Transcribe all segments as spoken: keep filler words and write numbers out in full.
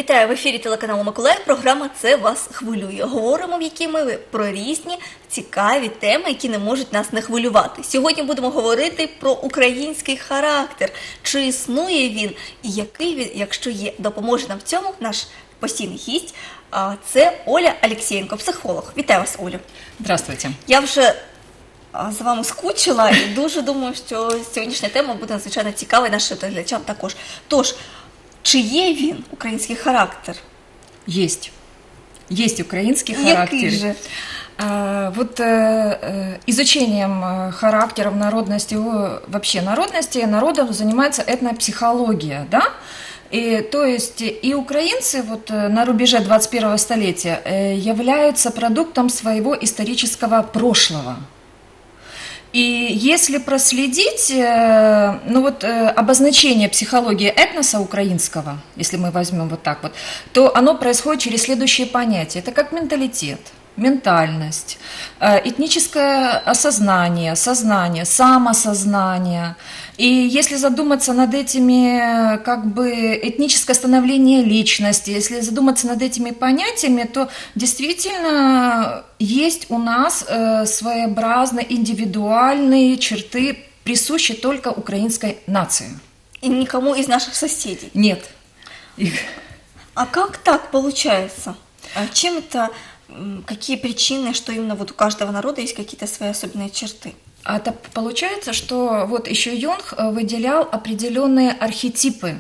Вітаю в ефірі телеканалу Миколаїв. Програма «Це вас хвилює». Говоримо, в якій ми про різні цікаві теми, які не можуть нас не хвилювати. Сьогодні будемо говорити про український характер. Чи існує він і який він, якщо є. Допоможе нам в цьому наш постійний гість. Це Оля Алексєєнко, психолог. Вітаю вас, Олю. Здравствуйте. Я вже з вами скучила і дуже думаю, що сьогоднішня тема буде надзвичайно цікава і нашим глядачам також. Тож, чи є він, український характер? Есть. Есть украинский характер. Який же? А, вот э, изучением характеров народности, вообще народности, народом занимается этнопсихология, да? И, то есть и украинцы вот, на рубеже двадцать первого столетия э, являются продуктом своего исторического прошлого. И если проследить, ну вот обозначение психологии этноса украинского, если мы возьмем вот так вот, то оно происходит через следующие понятия. Это как менталитет, ментальность, этническое осознание, сознание, самосознание. И если задуматься над этими, как бы, этническое становление личности, если задуматься над этими понятиями, то действительно есть у нас своеобразные индивидуальные черты, присущие только украинской нации. И никому из наших соседей? Нет. Их... А как так получается? А чем это, какие причины, что именно вот у каждого народа есть какие-то свои особенные черты? А это получается, что вот еще Юнг выделял определенные архетипы,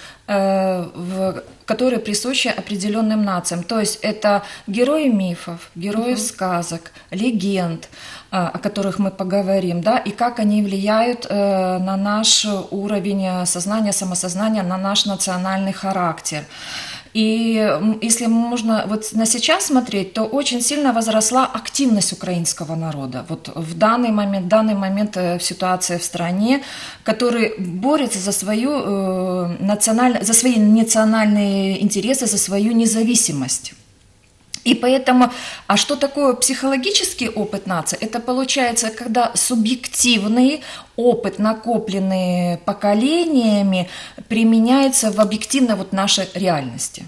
которые присущи определенным нациям. То есть это герои мифов, героев uh-huh. сказок, легенд, о которых мы поговорим, да, и как они влияют на наш уровень сознания, самосознания, на наш национальный характер. И если можно вот на сейчас смотреть, то очень сильно возросла активность украинского народа. Вот в данный момент, в данный момент в ситуации в стране, который борется за, свою, э, националь... за свои национальные интересы, за свою независимость. И поэтому, а что такое психологический опыт нации? Это получается, когда субъективный опыт, накопленный поколениями, применяется в объективно вот нашей реальности.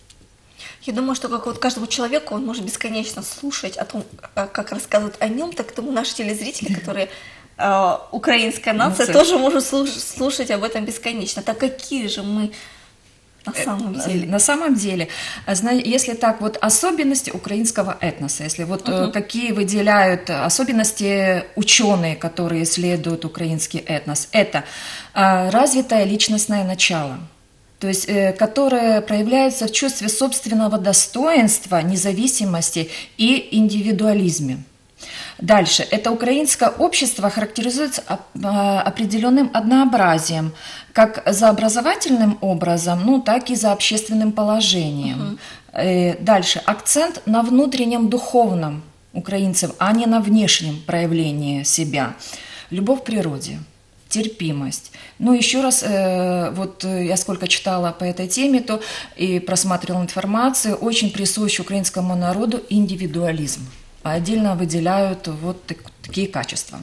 Я думаю, что как вот каждому человеку он может бесконечно слушать о том, как рассказывают о нем, так и наши телезрители, которые э, украинская нация, тоже может слушать об этом бесконечно. Так какие же мы... На самом деле. На самом деле, если так, вот особенности украинского этноса, если вот uh-huh. какие выделяют особенности ученые, которые исследуют украинский этнос, это развитое личностное начало, то есть которое проявляется в чувстве собственного достоинства, независимости и индивидуализме. Дальше. Это украинское общество характеризуется определенным однообразием, как за образовательным образом, ну, так и за общественным положением. Uh-huh. Дальше. Акцент на внутреннем духовном украинцев, а не на внешнем проявлении себя. Любовь к природе, терпимость. Ну, еще раз, вот я сколько читала по этой теме, то и просматривала информацию, очень присущ украинскому народу индивидуализм. Отдельно выделяют вот такие качества.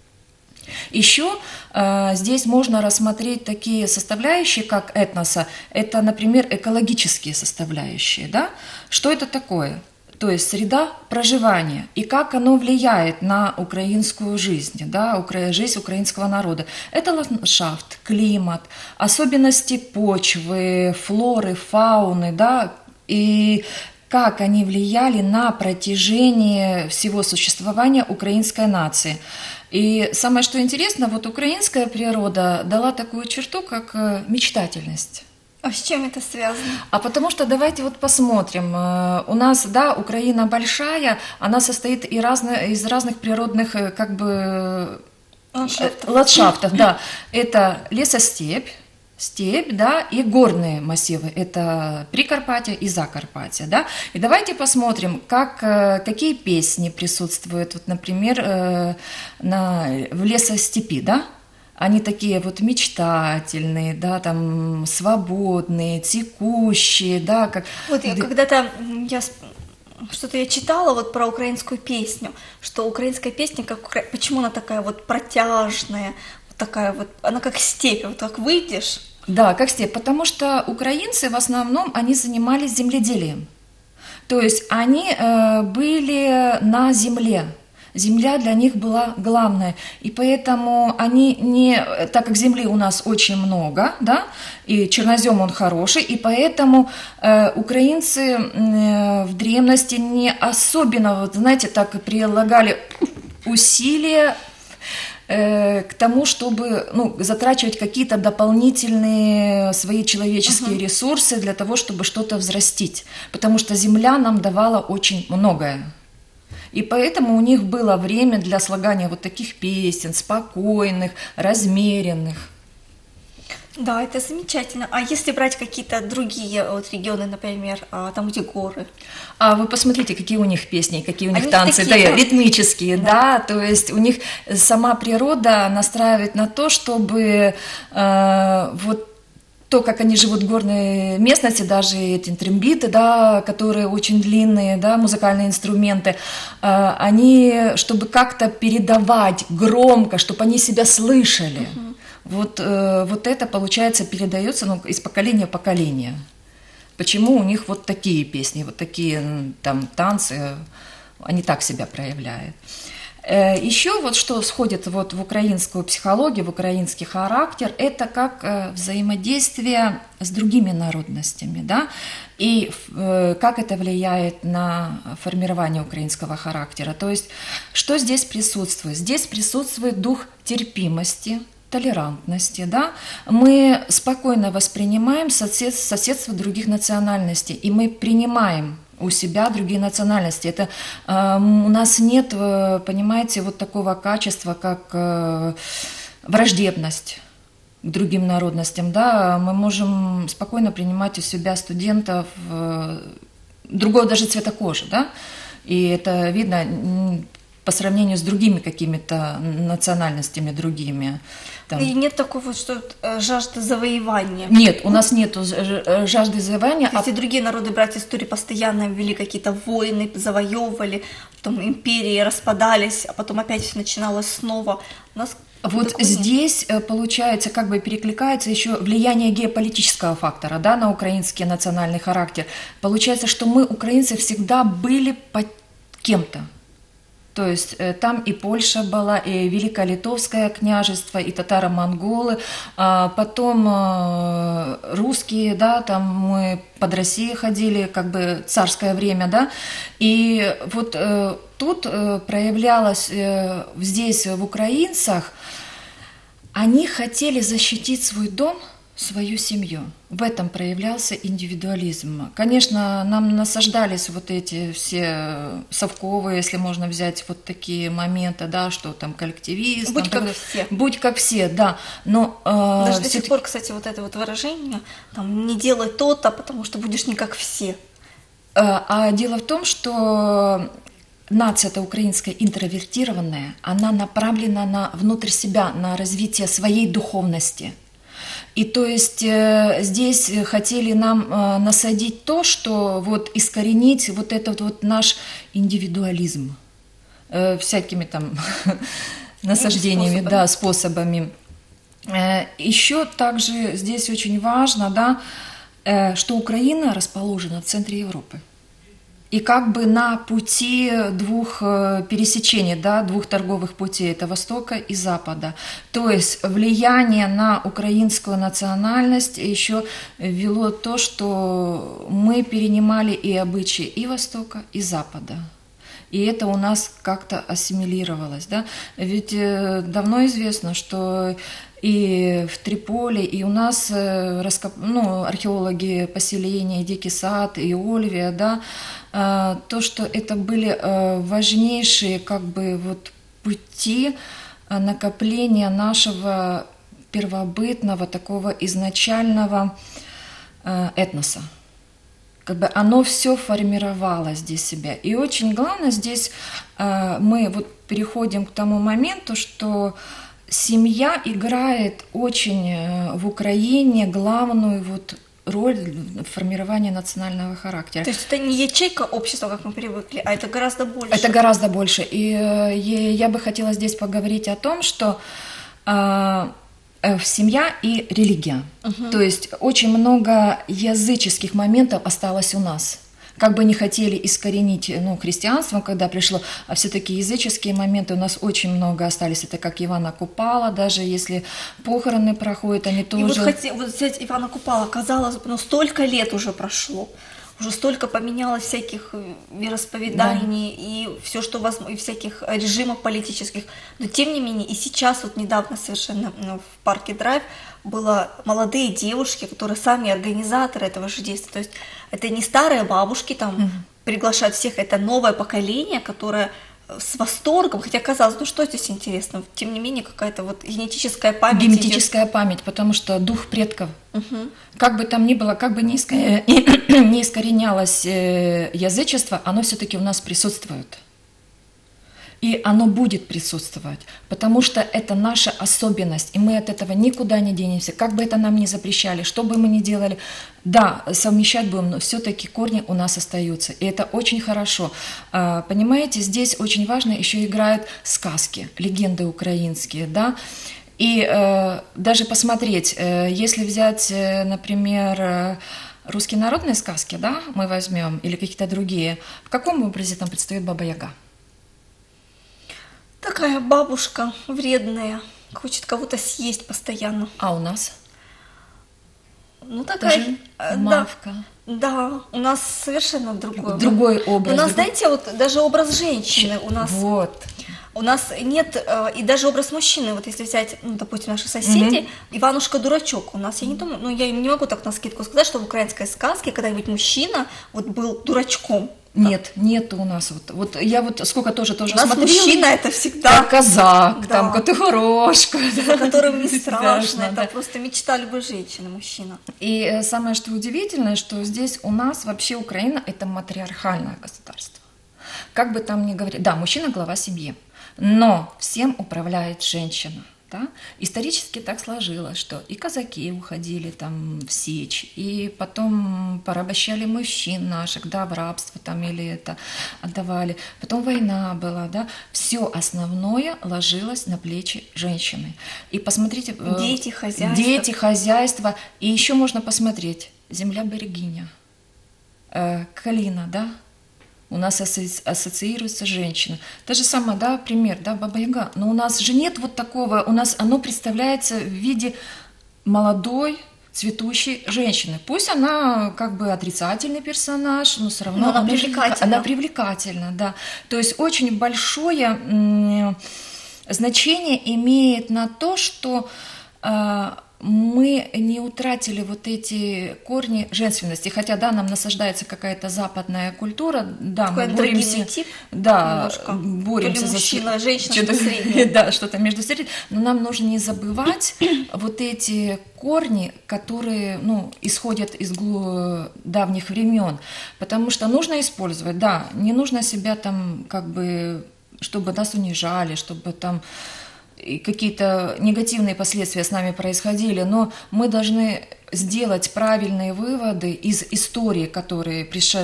Еще э, здесь можно рассмотреть такие составляющие, как этноса. Это, например, экологические составляющие. Да? Что это такое? То есть среда проживания и как оно влияет на украинскую жизнь, да, жизнь украинского народа. Это ландшафт, климат, особенности почвы, флоры, фауны, да, и как они влияли на протяжении всего существования украинской нации. И самое, что интересно, вот украинская природа дала такую черту, как мечтательность. А с чем это связано? А потому что давайте вот посмотрим. У нас, да, Украина большая, она состоит и разно, из разных природных, как бы, ландшафтов. ландшафтов, да. Это лесостепь, степь, да, и горные массивы, это Прикарпатье и Закарпатье, да, и давайте посмотрим, как, какие песни присутствуют, вот, например, на, в лесостепи, да, они такие вот мечтательные, да, там, свободные, текущие, да, как... Вот я когда-то, я что-то я читала вот про украинскую песню, что украинская песня, как, почему она такая вот протяжная, такая вот, она как степь, вот так выйдешь, Да, как степь, потому что украинцы в основном, они занимались земледелием. То есть они э, были на земле. Земля для них была главная, и поэтому они не, так как земли у нас очень много, да, и чернозем он хороший, и поэтому э, украинцы э, в древности не особенно, вот, знаете, так прилагали усилия э, к тому, чтобы, ну, затрачивать какие-то дополнительные свои человеческие uh-huh. ресурсы для того, чтобы что-то взрастить, потому что земля нам давала очень многое. И поэтому у них было время для слагания вот таких песен, спокойных, размеренных. Да, это замечательно. А если брать какие-то другие вот регионы, например, там, где горы? А вы посмотрите, какие у них песни, какие у них Они танцы, такие, да, да? ритмические, да. да, то есть у них сама природа настраивает на то, чтобы э, вот то, как они живут в горной местности, даже эти трембиты, да, которые очень длинные, да, музыкальные инструменты, э, они, чтобы как-то передавать громко, чтобы они себя слышали. Uh-huh. Вот, э, вот это, получается, передается, ну, из поколения в поколение. Почему у них вот такие песни, вот такие там танцы, они так себя проявляют. Еще вот что сходит вот в украинскую психологию, в украинский характер, это как взаимодействие с другими народностями, да, и как это влияет на формирование украинского характера. То есть, что здесь присутствует? Здесь присутствует дух терпимости, толерантности, да, мы спокойно воспринимаем сосед, соседство других национальностей, и мы принимаем у себя другие национальности. Это э, у нас нет, понимаете, вот такого качества, как э, враждебность к другим народностям, да, мы можем спокойно принимать у себя студентов э, другого даже цвета кожи, да, и это видно по сравнению с другими какими-то национальностями, другими. Там. И нет такого, что жажды завоевания? Нет, у нас нет жажды завоевания. Если а... другие народы, брать истории, постоянно вели какие-то войны, завоевывали, потом империи распадались, а потом опять все начиналось снова. У нас вот здесь, нет. Получается, как бы перекликается еще влияние геополитического фактора, да, на украинский национальный характер. Получается, что мы, украинцы, всегда были под кем-то. То есть там и Польша была, и Великое Литовское княжество, и татаро-монголы, а потом русские, да, там мы под Россией ходили, как бы царское время, да, и вот тут проявлялось здесь в украинцах, они хотели защитить свой дом, свою семью. В этом проявлялся индивидуализм. Конечно, нам насаждались вот эти все совковые, если можно взять вот такие моменты, да, что там коллективист. Будь там, как все. Будь как все, да. Но, э, даже до сих пор, кстати, вот это вот выражение, там, не делай то-то, потому что будешь не как все. Э, а дело в том, что нация-то украинская интровертированная, она направлена на внутрь себя, на развитие своей духовности. И то есть э, здесь хотели нам э, насадить то, что вот искоренить вот этот вот наш индивидуализм э, всякими там насаждениями, способами. Да, способами. Э, еще также здесь очень важно, да, э, что Украина расположена в центре Европы. И как бы на пути двух пересечений, да, двух торговых путей, это Востока и Запада. То есть влияние на украинскую национальность еще вело то, что мы перенимали и обычаи и Востока, и Запада. И это у нас как-то ассимилировалось. Да? Ведь давно известно, что и в Триполи, и у нас раскоп... ну, археологи поселения, Дикий Сад, и Ольвия, да, то, что это были важнейшие как бы, вот, пути накопления нашего первобытного, такого изначального этноса. Как бы оно все формировало здесь себя. И очень главное здесь мы вот переходим к тому моменту, что семья играет очень в Украине главную вот роль в формировании национального характера. То есть это не ячейка общества, как мы привыкли, а это гораздо больше. Это гораздо больше. И я бы хотела здесь поговорить о том, что э, семья и религия. Угу. То есть очень много языческих моментов осталось у нас. Как бы не хотели искоренить, ну, христианство, когда пришло, а все-таки языческие моменты у нас очень много остались. Это как Ивана Купала, даже если похороны проходят, они тоже... И вот, хотя, вот взять Ивана Купала, казалось бы, ну, столько лет уже прошло, уже столько поменялось всяких вероисповеданий, да, и все, что возможно, и всяких режимов политических. Но тем не менее, и сейчас, вот недавно совершенно, ну, в парке Драйв было молодые девушки, которые сами организаторы этого же действия. То есть это не старые бабушки там mm-hmm. приглашают всех, это новое поколение, которое с восторгом, хотя казалось, ну что здесь интересно, тем не менее какая-то вот генетическая память. Генетическая идет. Память, потому что дух предков, угу. как бы там ни было, как бы не, иск... не искоренялось язычество, оно все-таки у нас присутствует. И оно будет присутствовать, потому что это наша особенность, и мы от этого никуда не денемся. Как бы это нам ни запрещали, что бы мы ни делали, да, совмещать будем, но все-таки корни у нас остаются, и это очень хорошо. Понимаете, здесь очень важно еще играют сказки, легенды украинские, да, и э, даже посмотреть, э, если взять, э, например, русские народные сказки, да, мы возьмем, или какие-то другие, в каком образе там предстоит Баба-Яга? Такая бабушка вредная, хочет кого-то съесть постоянно. А у нас? Ну, такая... Даже мавка. Да, да, у нас совершенно другой. Другой образ. У нас, другой... знаете, вот даже образ женщины у нас... Вот. У нас нет, и даже образ мужчины, вот если взять, ну, допустим, наши соседи, mm-hmm. Иванушка-дурачок, у нас, я не думаю, ну, я не могу так на скидку сказать, что в украинской сказке когда-нибудь мужчина вот был дурачком. Нет, нет у нас вот, вот я вот сколько тоже тоже у нас смотрела. Мужчина это всегда казак, да. там котигорошка, за которым не страшно, это да. просто мечта любой женщины, мужчина. И самое что удивительное, что здесь у нас вообще Украина это матриархальное государство. Как бы там ни говорили, да, мужчина глава семьи, но всем управляет женщина. Да? Исторически так сложилось, что и казаки уходили там в сечь, и потом порабощали мужчин наших, да, в рабство там или это отдавали. Потом война была, да. Все основное ложилось на плечи женщины. И посмотрите... Дети, хозяйство. Дети, хозяйство. И еще можно посмотреть. Земля Берегиня. Э, Калина, да. У нас ассоциируется женщина. То же самое, да, пример, да, Баба-Яга. Но у нас же нет вот такого, у нас оно представляется в виде молодой, цветущей женщины. Пусть она как бы отрицательный персонаж, но все равно но она, она привлекательна. Она привлекательна, да. То есть очень большое м- значение имеет на то, что э, мы не утратили вот эти корни женственности, хотя, да, нам насаждается какая-то западная культура, да, такой мы боремся, тип, да, боремся за мужчина, женщина, что-то, среднее. да, что-то между средним, но нам нужно не забывать вот эти корни, которые, ну, исходят из глу... давних времен, потому что нужно использовать, да, не нужно себя там как бы, чтобы нас унижали, чтобы там и какие-то негативные последствия с нами происходили, но мы должны сделать правильные выводы из истории, которая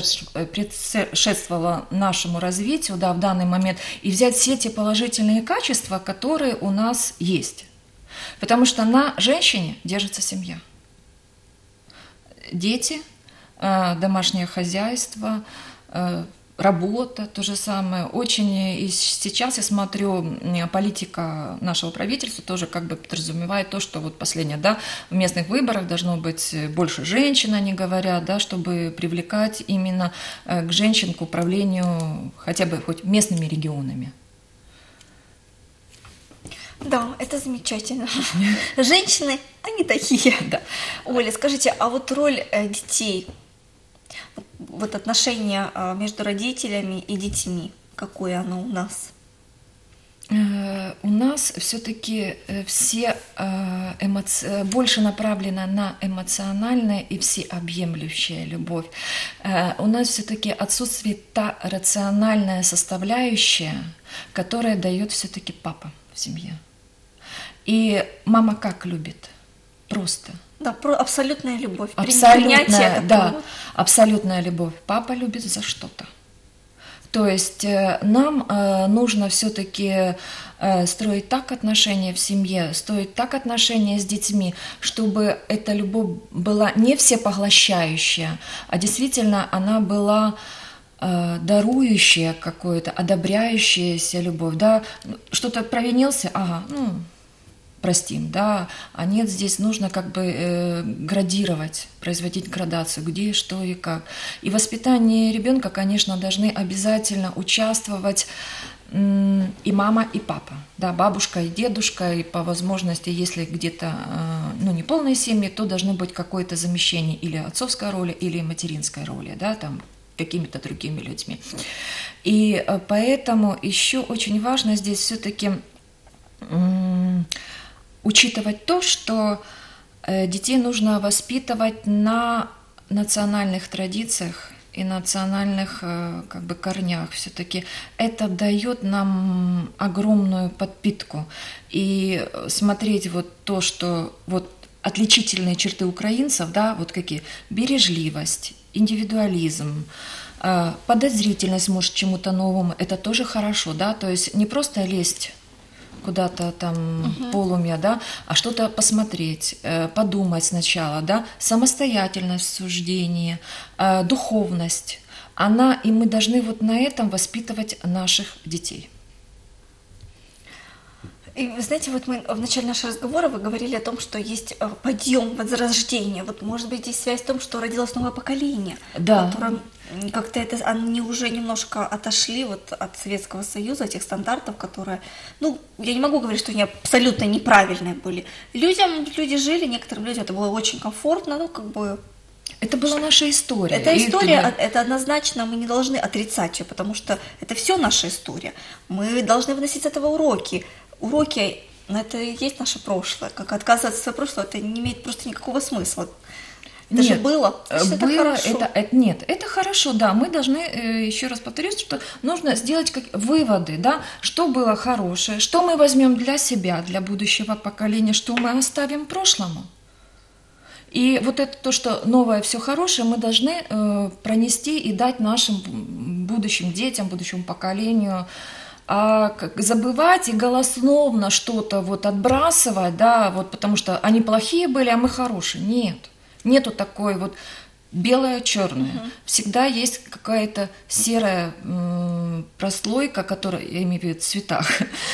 предшествовала нашему развитию, да, в данный момент, и взять все те положительные качества, которые у нас есть. Потому что на женщине держится семья. Дети, домашнее хозяйство, работа, то же самое. Очень и сейчас я смотрю, политика нашего правительства тоже как бы подразумевает то, что вот последнее, да, в местных выборах должно быть больше женщин, они говорят, да, чтобы привлекать именно к женщин к управлению хотя бы хоть местными регионами. Да, это замечательно. Женщины, они такие. Да. Оля, скажите, а вот роль детей, вот отношение между родителями и детьми, какое оно у нас? У нас все-таки все эмоци... больше направлено на эмоциональное и всеобъемлющая любовь. У нас все-таки отсутствует та рациональная составляющая, которая дает все-таки папа в семье. И мама как любит? Просто. Да, про абсолютная любовь. Абсолютная, да, абсолютная любовь. Папа любит за что-то. То есть э, нам э, нужно все-таки э, строить так отношения в семье, строить так отношения с детьми, чтобы эта любовь была не всепоглощающая, а действительно она была э, дарующая какое-то, одобряющаяся любовь. Да? Что-то провинился, ага, ну, простим, да, а нет, здесь нужно как бы э, градировать, производить градацию, где, что и как. И в воспитании ребенка, конечно, должны обязательно участвовать м, и мама, и папа, да, бабушка и дедушка, и по возможности, если где-то, э, ну, не полные семьи, то должно быть какое-то замещение или отцовской роли, или материнской роли, да, там, какими-то другими людьми. И э, поэтому еще очень важно здесь все-таки м, учитывать то, что детей нужно воспитывать на национальных традициях и национальных как бы корнях. Все-таки это дает нам огромную подпитку. И смотреть вот то, что вот отличительные черты украинцев, да, вот какие: бережливость, индивидуализм, подозрительность, может, чему-то новому, это тоже хорошо, да, то есть не просто лезть куда-то там uh-huh. полумя, да, а что-то посмотреть, э, подумать сначала, да, самостоятельность в суждении, э, духовность, она, и мы должны вот на этом воспитывать наших детей. И вы знаете, вот мы в начале нашего разговора вы говорили о том, что есть подъем, возрождение. Вот может быть здесь связь в том, что родилось новое поколение, да. которое как-то это, они уже немножко отошли вот от Советского Союза, этих стандартов, которые, ну, я не могу говорить, что они абсолютно неправильные были. Людям, люди жили, некоторым людям это было очень комфортно, ну, как бы... Это была наша история. Это история, и... это однозначно, мы не должны отрицать ее, потому что это все наша история. Мы должны выносить с этого уроки. Уроки, но это и есть наше прошлое. Как отказываться от своего прошлого, это не имеет просто никакого смысла. Это нет, же было. Значит, было это хорошо. Это, это, нет, это хорошо, да. Мы должны, еще раз повторюсь, что нужно сделать как, выводы, да, что было хорошее, что мы возьмем для себя, для будущего поколения, что мы оставим прошлому. И вот это то, что новое, все хорошее, мы должны э, пронести и дать нашим будущим детям, будущему поколению. А как забывать и голословно что-то вот отбрасывать, да, вот потому что они плохие были, а мы хорошие. Нет, нету такой вот белое-черное. Uh-huh. Всегда есть какая-то серая м, прослойка, которая, я имею в виду в цветах,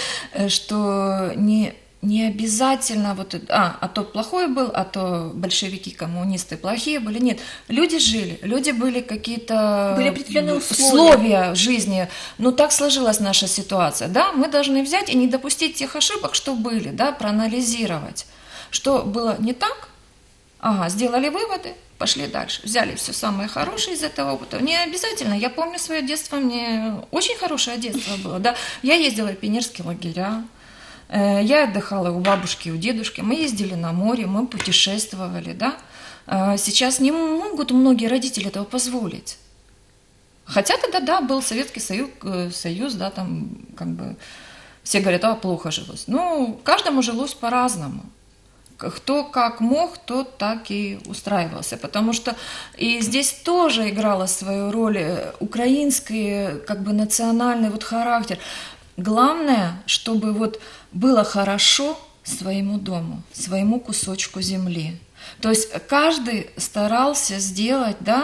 что не... Не обязательно вот, а, а то плохой был, а то большевики, коммунисты плохие были. Нет, люди жили, люди были какие-то были определенные условия. условия жизни. Ну, так сложилась наша ситуация, да, мы должны взять и не допустить тех ошибок, что были, да, проанализировать, что было не так, ага, сделали выводы, пошли дальше, взяли все самое хорошее из этого опыта. Не обязательно, я помню свое детство, мне очень хорошее детство было, да, я ездила в пионерские лагеря, я отдыхала у бабушки, у дедушки, мы ездили на море, мы путешествовали, да. Сейчас не могут многие родители этого позволить. Хотя тогда, да, был Советский Союз, Союз, да, там как бы все говорят, а, плохо жилось. Ну, каждому жилось по-разному. Кто как мог, тот так и устраивался, потому что и здесь тоже играла свою роль украинский, как бы национальный вот характер. Главное, чтобы вот было хорошо своему дому, своему кусочку земли. То есть каждый старался сделать, да,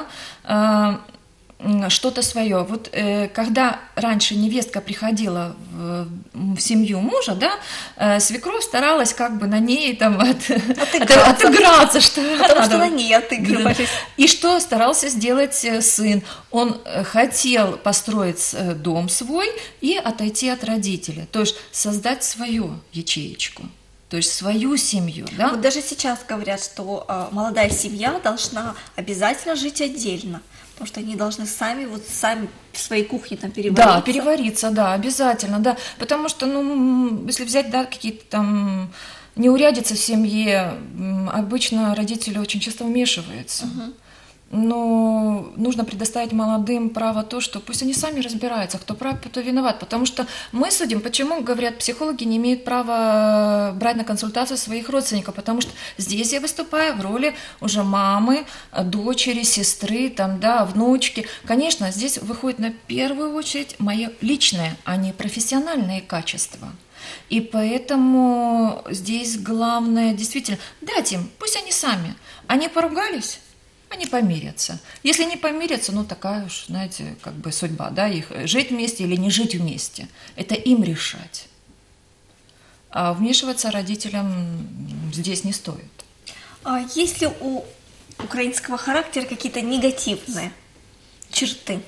что-то свое. Вот э, когда раньше невестка приходила в, в семью мужа, да, э, свекровь старалась как бы на ней там от, отыграться, от, отыграться, что потому что на ней отыгрывались. И что старался сделать сын? Он хотел построить дом свой и отойти от родителей, то есть создать свою ячеечку. То есть свою семью, да? Вот даже сейчас говорят, что э, молодая семья должна обязательно жить отдельно, потому что они должны сами, вот сами в своей кухне там перевариться. Да, перевариться, да, обязательно, да. Потому что, ну, если взять, да, какие-то там неурядицы в семье, обычно родители очень часто вмешиваются. Угу. но нужно предоставить молодым право то, что пусть они сами разбираются, кто прав, кто виноват. Потому что мы судим, почему, говорят, психологи не имеют права брать на консультацию своих родственников, потому что здесь я выступаю в роли уже мамы, дочери, сестры, там, да, внучки. Конечно, здесь выходит на первую очередь мое личное, а не профессиональные качества. И поэтому здесь главное действительно дать им, пусть они сами. Они поругались, они помирятся. Если не помирятся, ну такая уж, знаете, как бы судьба, да, их жить вместе или не жить вместе. Это им решать. А вмешиваться родителям здесь не стоит. А есть ли у украинского характера какие-то негативные черты?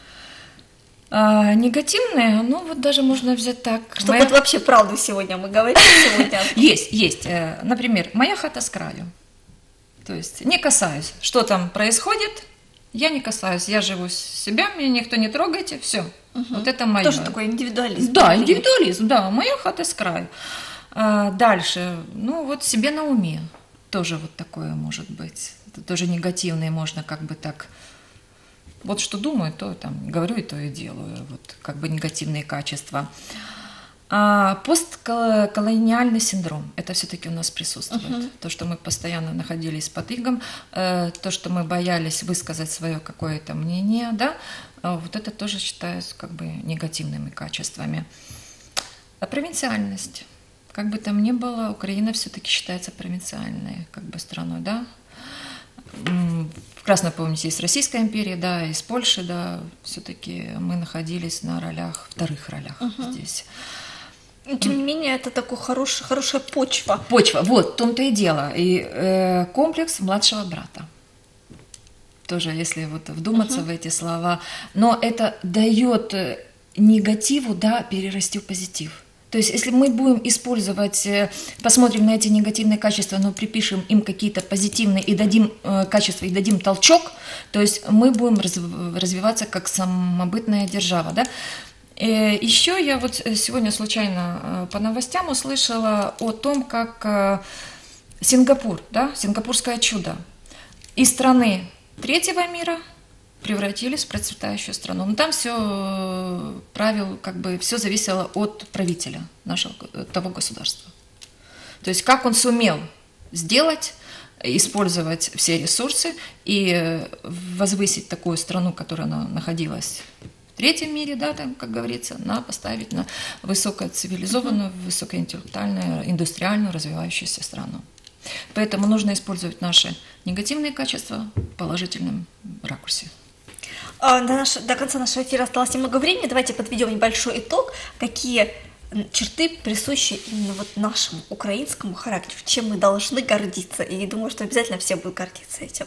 А, негативные, ну вот даже можно взять так. Чтобы моя... вот вообще правду сегодня мы говорим сегодня. Есть, есть. Например, моя хата с краю. То есть не касаюсь. Что там происходит, я не касаюсь. Я живу с себя, меня никто не трогайте, все. Угу. Вот это мое. Тоже такой индивидуализм. Да, индивидуализм, да. Моя хата с краю. А, дальше, ну вот себе на уме. Тоже вот такое может быть. Это тоже негативное, можно как бы так... Вот что думаю, то там говорю и то и делаю. Вот как бы негативные качества. А постколониальный синдром, это все-таки у нас присутствует. Uh-huh. То, что мы постоянно находились под игом, э, то, что мы боялись высказать свое какое-то мнение, да, вот это тоже считается как бы негативными качествами. А провинциальность. Как бы там ни было, Украина все-таки считается провинциальной как бы страной, да. Прекрасно помните, из Российской империи, да, из Польши, да, все-таки мы находились на ролях, вторых ролях uh-huh. здесь. Тем не менее, это такая хорош, хорошая почва. Почва, вот, в том-то и дело. И э, комплекс младшего брата. Тоже, если вот вдуматься uh-huh. в эти слова. Но это дает негативу, да, перерасти в позитив. То есть, если мы будем использовать, посмотрим на эти негативные качества, но припишем им какие-то позитивные и дадим э, качества, и дадим толчок, то есть мы будем раз, развиваться как самобытная держава, да. Еще я вот сегодня случайно по новостям услышала о том, как Сингапур, да, сингапурское чудо, из страны третьего мира превратились в процветающую страну. Но там все правил, как бы все зависело от правителя нашего того государства. То есть как он сумел сделать, использовать все ресурсы и возвысить такую страну, которая она находилась в третьем мире, да, там, как говорится, на поставить на высокоцивилизованную, высокоинтеллектуальную, индустриальную развивающуюся страну. Поэтому нужно использовать наши негативные качества в положительном ракурсе. До, наш, до конца нашего эфира осталось немного времени. Давайте подведем небольшой итог. Какие черты присущи именно вот нашему украинскому характеру, чем мы должны гордиться. И думаю, что обязательно все будут гордиться этим.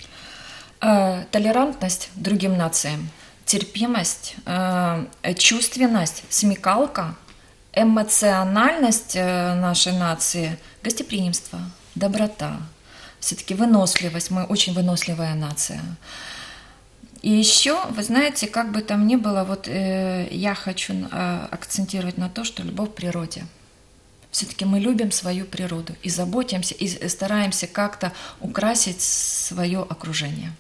Толерантность другим нациям, терпимость, чувственность, смекалка, эмоциональность нашей нации, гостеприимство, доброта, все-таки выносливость. Мы очень выносливая нация. И еще, вы знаете, как бы там ни было, вот э, я хочу э, акцентировать на то, что любовь к природе. Все-таки мы любим свою природу и заботимся, и стараемся как-то украсить свое окружение.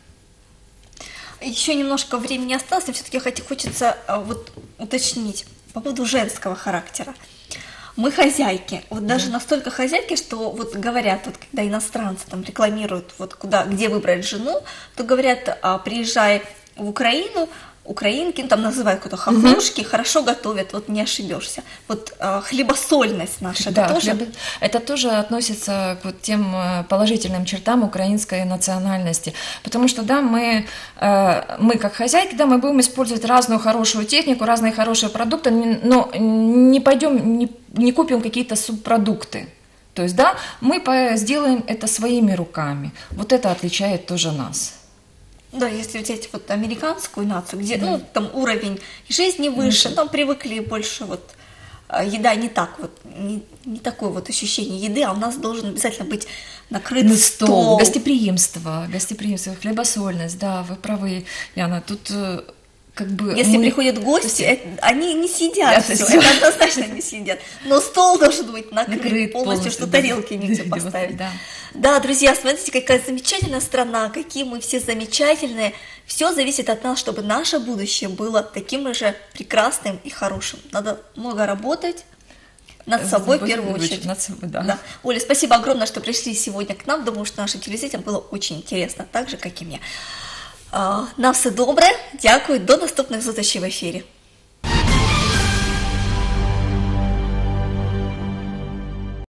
Еще немножко времени осталось, но все-таки хочется вот уточнить по поводу женского характера. Мы хозяйки, вот даже да. настолько хозяйки, что вот говорят, вот когда иностранцы там рекламируют, вот куда, где выбрать жену, то говорят, а, приезжай в Украину, украинки, ну, там называют какие-то хохлушки, угу. хорошо готовят, вот не ошибешься. Вот а, хлебосольность наша, да, это тоже... Хлеб... Это тоже относится к вот тем положительным чертам украинской национальности. Потому что, да, мы, мы как хозяйки, да, мы будем использовать разную хорошую технику, разные хорошие продукты, но не пойдем, не, не купим какие-то субпродукты. То есть, да, мы сделаем это своими руками. Вот это отличает тоже нас. Да, если взять вот американскую нацию, где да. ну, там уровень жизни выше, там привыкли больше вот еда не так вот, не, не такое вот ощущение еды, а у нас должен обязательно быть накрыт ну, стол. стол. Гостеприимство, гостеприимство, хлебосольность, да, вы правы, Яна, тут как бы Если мы- приходят гости, это- они не сидят, Это все, всё. это однозначно не сидят. Но стол должен быть накрыт, Накрыт полностью, полностью, что да. тарелки нигде Да, поставить. да. Да, друзья, смотрите, какая замечательная страна, какие мы все замечательные. Все зависит от нас, чтобы наше будущее было таким же прекрасным и хорошим. Надо много работать над собой в первую очередь. Над собой, да. Да. Оля, спасибо огромное, что пришли сегодня к нам. Думаю, что нашим телезрителям было очень интересно, так же, как и мне. А, На все добре. Дякую. До наступних зустрічей в ефірі.